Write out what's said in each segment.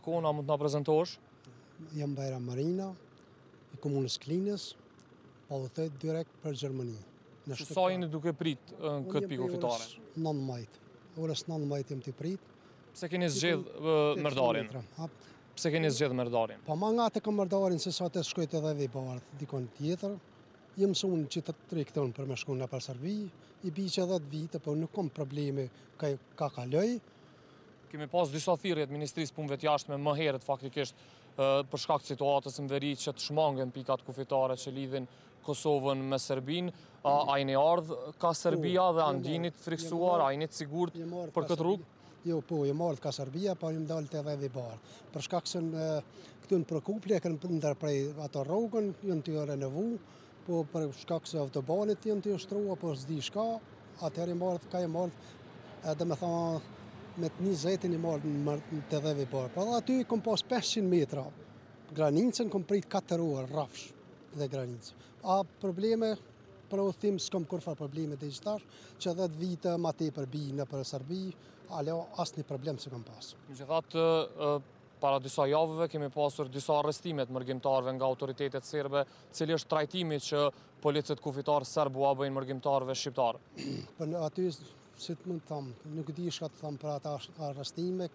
kohë, mund të na prezantosh? Jam Bajram Marina, i komunës Klinës, pa u thejt direkt për Gjermani. Sa jeni duke prit në këtë pikë kufitare? 19. Orës 19 jem të prit. Pse keni zgjedh mërdarin? Pse keni zgjedh mërdarin? Pa ma nga të kam mërdarin se sa të shkojt edhe dhe bardh dikon tjetër. Jem mësun që të trekton për me shku në për Serbi, i bi që 10 vite, po nuk kom probleme ka kaloj. Kemi pas disa thirrje të Ministrisë Punëve të Jashtme më herët faktikisht për shkak të situatës në veri që të shmangen pikat kufitare që lidhin Kosovën me Serbinë. A jeni ardhë ka Serbia dhe a ndjenit friksuar, a jeni të sigurt për këtë rrugë? Jo, po, jem ardhë ka Serbia, po jem dalë të edhe bardh. Për shkak se këtu në Prokuplje kanë ndërprej ato rrugën, jënë të renovu, po për shkak se autobanit jënë të ushtrua, po s'di shka, atëherë jem ardhë, edhe me thonë me të 20 i marrë të dheve parë. Pra dhe aty kom pas 500 metra. Granicën kom prit 4 orë, rafsh dhe granicë. A probleme, për udhëtim s'kom kurfar probleme dhe gjithash, që 10 vite ma te për bi në për Serbi, alo asë një problem se kom pas. Megjithatë, para disa javëve kemi pasur disa arrestimet mërgjimtarve nga autoritetet serbe, cili është trajtimi që policët kufitarë serbu a bëjnë mërgjimtarve shqiptarë? Për aty si të mund të thamë, nuk di shka të thamë për ata arrestime,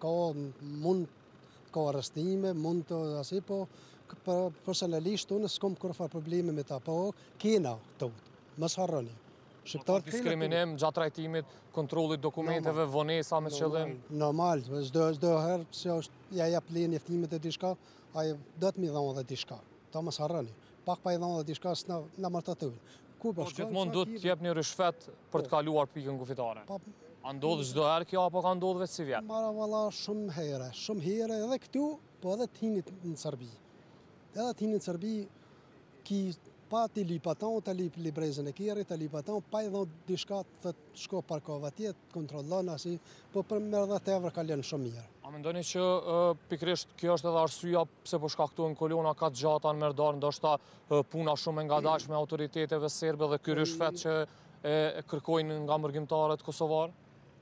ka arrestime, mund të asi, po personalisht unë s'kom kërfar probleme me ta, po kena të mos harroni. Diskriminim gjatë trajtimit, kontrollit dokumenteve, vonesa me qëllim? Normal, çdo herë se ja jap lejen njeftimet e diçka, ai do të më dhon edhe diçka. Ta mos harroni. Pak pa i dhon edhe diçka s'na martatojnë. Po gjithmonë do të jep një rishfet për të kaluar pikën kufitare. A ndodhë çdo herë kjo apo ka ndodhur vetë si vjet? Mara valla shumë herë edhe këtu, po edhe të hinit në Serbi. Edhe të hinit në Serbi ki pa ti lipaton, të lip librezën e kjerit, të lipaton, pa i dhon diçka të shko parkova atje, të kontrollon asi, po për me 10 euro ka lënë shumë mirë. A mendoni që pikrisht kjo është edhe arsyeja pse po shkaktojnë kolona ka të gjata në Merdar, ndoshta puna shumë e ngadalshme me autoriteteve serbe dhe ky rishfet që e kërkojnë nga mërgjimtarët kosovar?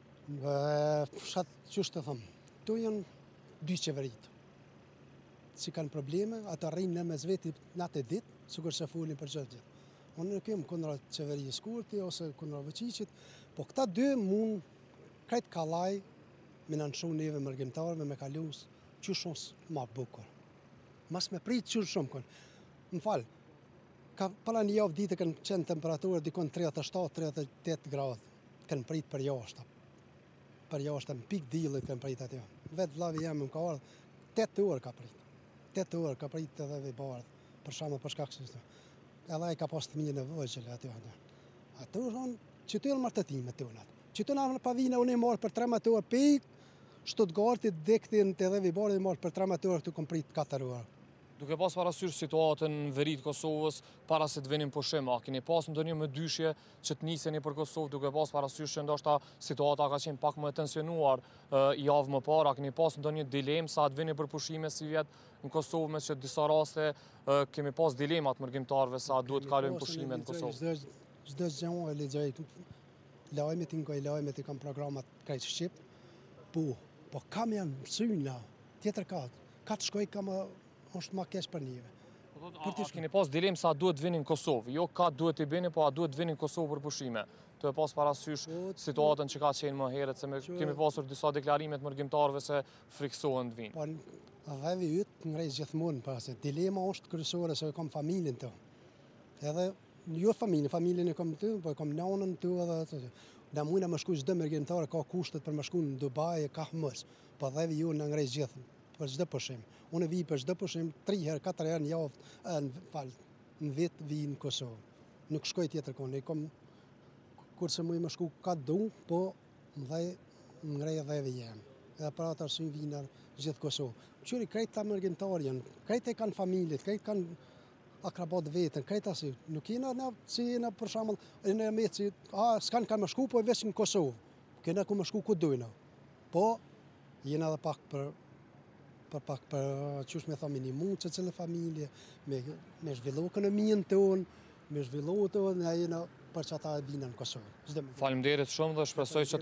Fshat ç'është të them. Këtu janë dy qeveritë. Si kanë probleme, ata rrinë në mes veti natë e ditë, sikur se folin për çdo gjë. Unë nuk jem kundra qeverisë Kurti ose kundra Vučićit, po këta dy mund krejt kallaj me na nshon neve mërgjimtarëve me kalus që shumë ma bukur. Mas me prit që shumë kon. Më fal. Ka para një javë ditë kanë qenë temperaturë dikon 37-38 gradë. Kanë prit për jashtë. Për jashtë në pik dillit kanë prit aty. Vet vllavi jam më ka ardhur 8 orë ka prit. 8 orë ka prit edhe ve bardh. Për shkak për shkak se edhe ai ka pas të mirë nevojë aty. Ato janë që të martëtime tona. Që të na pavinë unë marr për 13 orë pik, Stuttgartit dektin të edhe Vibardit marr për 13 orë këtu kom prit 4 orë. Duke pas parasysh situatën në veri të Kosovës para se të vinin pushim, a keni pas ndonjë mëdyshje që të niseni për Kosovë, duke pas parasysh që ndoshta situata ka qenë pak më e tensionuar javë më parë, a keni pas ndonjë dilemë sa të vini për pushime si vjet në Kosovë, me që disa raste kemi pas dilemat mërgjimtarëve sa duhet të kalojnë pushime në Kosovë? Çdo gjë e lexoj. Lajmet i kam programat krejt shqip. Po kam janë mësyna, tjetër ka të shkoj kam është ma kesh për njëve. A keni pas dilemë sa duhet të vinin në Kosovë? Jo ka duhet të bini, po a duhet të vinin në Kosovë për pushime? Të e pas parasysh situatën që ka qenë më herët, se kemi pasur disa deklarimet mërgjimtarëve se friksohen të vinë. Po dheve ytë ngrejt gjithmonë, se dilema është kryesore se kam familjen të. Edhe jo familjen e kam të, po kam nanën të edhe da mujna më shku çdo mërgjimtar ka kushtet për më shku në Dubai e ka mos. Po dheve ju në ngrejt gjithë për çdo pushim. Unë vi për çdo pushim 3 herë, 4 herë në javë, në vit vi në Kosovë. Nuk shkoj tjetër kohë, kurse më shku ka du, po më ngrej dheve jam. Edhe për atë arsye vinë gjithë Kosovë. Qyri krejt ta mërgjimtarë janë, krejt e kanë familjet, krejt kanë akrabat vetën, krejt asi. Nuk jena si jena për shembull, në me si s'kan kanë më shku, po veç në Kosovë. Kena ku më shku ku dojna. Po jena edhe pak për qysh me tha minimum që cilë familje, me zhvillu ekonominë tonë, me zhvillu tonë, jena për që ata e bina në Kosovë. Faleminderit shumë dhe shpresoj që